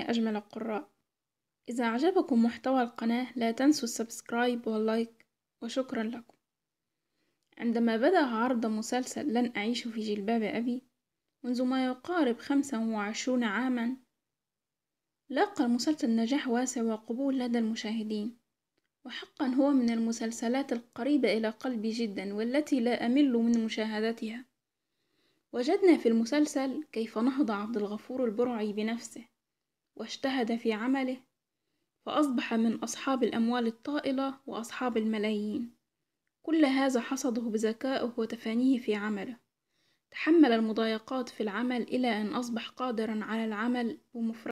يا أجمل القراء. إذا أعجبكم محتوى القناة لا تنسوا السبسكرايب واللايك، وشكرا لكم. عندما بدأ عرض مسلسل لن أعيش في جلباب أبي منذ ما يقارب 25 عاما، لاقى المسلسل نجاح واسع وقبول لدى المشاهدين، وحقا هو من المسلسلات القريبة إلى قلبي جدا والتي لا أمل من مشاهدتها. وجدنا في المسلسل كيف نهض عبد الغفور البرعي بنفسه واجتهد في عمله، فأصبح من أصحاب الأموال الطائلة وأصحاب الملايين. كل هذا حصده بذكائه وتفانيه في عمله. تحمل المضايقات في العمل إلى أن أصبح قادرا على العمل بمفرده،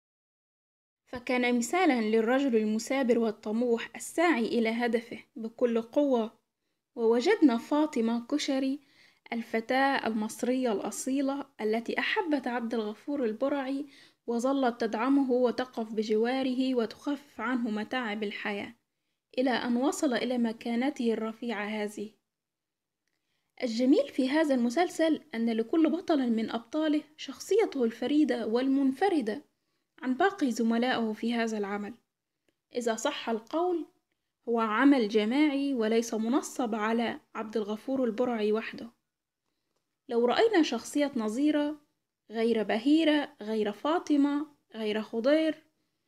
فكان مثالا للرجل المثابر والطموح الساعي إلى هدفه بكل قوة. ووجدنا فاطمة كشري، الفتاة المصرية الأصيلة التي أحبت عبد الغفور البرعي وظلت تدعمه وتقف بجواره وتخفف عنه متاعب الحياة إلى أن وصل إلى مكانته الرفيعة هذه. الجميل في هذا المسلسل أن لكل بطل من أبطاله شخصيته الفريدة والمنفردة عن باقي زملائه في هذا العمل. إذا صح القول هو عمل جماعي وليس منصب على عبد الغفور البرعي وحده. لو رأينا شخصية نظيرة غير بهيرة، غير فاطمة، غير خضير،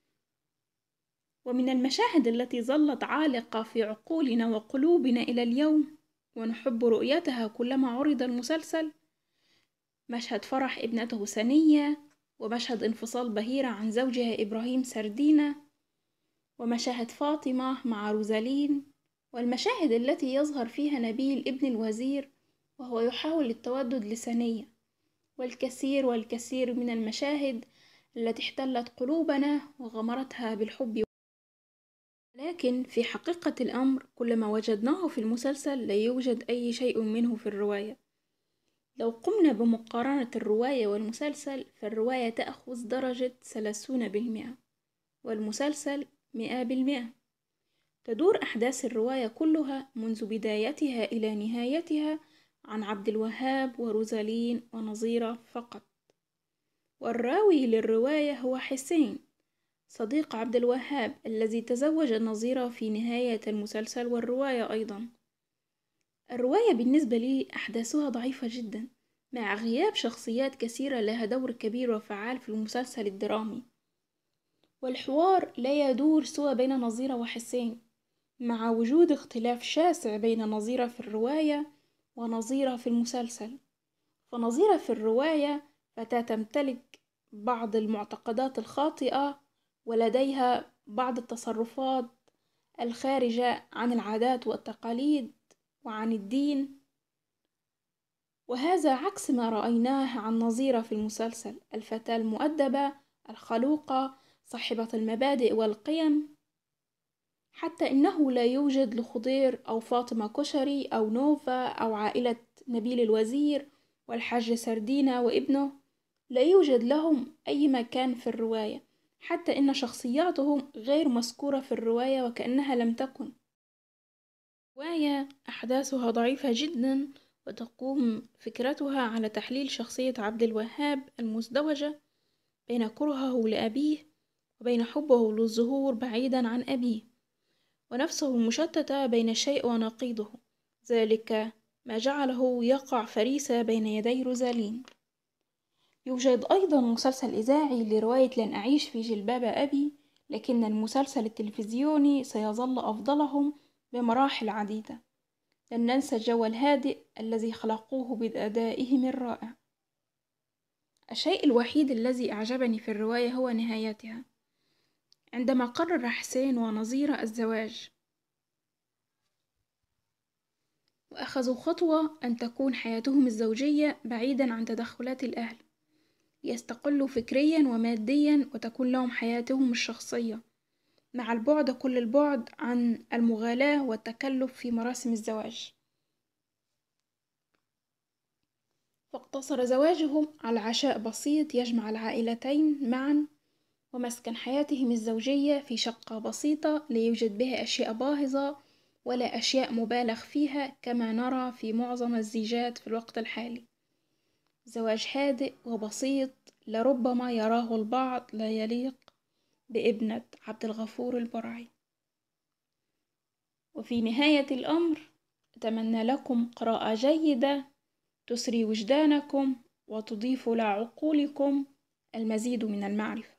ومن المشاهد التي ظلت عالقة في عقولنا وقلوبنا إلى اليوم ونحب رؤيتها كلما عرض المسلسل، مشهد فرح ابنته سنية، ومشهد انفصال بهيرة عن زوجها إبراهيم سردينة، ومشاهد فاطمة مع روزالين، والمشاهد التي يظهر فيها نبيل ابن الوزير وهو يحاول التودد لسنية، والكثير من المشاهد التي احتلت قلوبنا وغمرتها بالحب. لكن في حقيقة الأمر كل ما وجدناه في المسلسل لا يوجد أي شيء منه في الرواية. لو قمنا بمقارنة الرواية والمسلسل فالرواية تأخذ درجة 30%، والمسلسل 100%. تدور أحداث الرواية كلها منذ بدايتها إلى نهايتها عن عبد الوهاب وروزالين ونظيرة فقط، والراوي للرواية هو حسين صديق عبد الوهاب الذي تزوج نظيرة في نهاية المسلسل والرواية أيضا. الرواية بالنسبة لي أحداثها ضعيفة جدا مع غياب شخصيات كثيرة لها دور كبير وفعال في المسلسل الدرامي، والحوار لا يدور سوى بين نظيرة وحسين، مع وجود اختلاف شاسع بين نظيرة في الرواية ونظيرة في المسلسل. فنظيرة في الرواية فتاة تمتلك بعض المعتقدات الخاطئة ولديها بعض التصرفات الخارجة عن العادات والتقاليد وعن الدين، وهذا عكس ما رأيناه عن نظيرة في المسلسل، الفتاة المؤدبة الخلوقة صاحبة المبادئ والقيم. حتى إنه لا يوجد لخضير أو فاطمة كشري أو نوفا أو عائلة نبيل الوزير والحاج سردينة وابنه، لا يوجد لهم أي مكان في الرواية، حتى إن شخصياتهم غير مذكورة في الرواية وكأنها لم تكن. الرواية أحداثها ضعيفة جدا، وتقوم فكرتها على تحليل شخصية عبد الوهاب المزدوجة بين كرهه لأبيه وبين حبه للظهور بعيدا عن أبيه، ونفسه مشتتة بين الشيء ونقيضه، ذلك ما جعله يقع فريسة بين يدي روزالين. يوجد أيضا مسلسل إذاعي لرواية لن أعيش في جلباب أبي، لكن المسلسل التلفزيوني سيظل أفضلهم بمراحل عديدة. لن ننسى الجو الهادئ الذي خلقوه بأدائهم الرائع. الشيء الوحيد الذي أعجبني في الرواية هو نهايتها، عندما قرر حسين ونظيرة الزواج وأخذوا خطوة أن تكون حياتهم الزوجية بعيدا عن تدخلات الأهل، ليستقلوا فكريا وماديا وتكون لهم حياتهم الشخصية مع البعد كل البعد عن المغالاة والتكلف في مراسم الزواج. فاقتصر زواجهم على عشاء بسيط يجمع العائلتين معا، ومسكن حياتهم الزوجية في شقة بسيطة لا يوجد بها أشياء باهظة ولا أشياء مبالغ فيها كما نرى في معظم الزيجات في الوقت الحالي. زواج هادئ وبسيط لربما يراه البعض لا يليق بابنة عبد الغفور البرعي. وفي نهاية الأمر أتمنى لكم قراءة جيدة تسري وجدانكم وتضيف لعقولكم المزيد من المعرفة.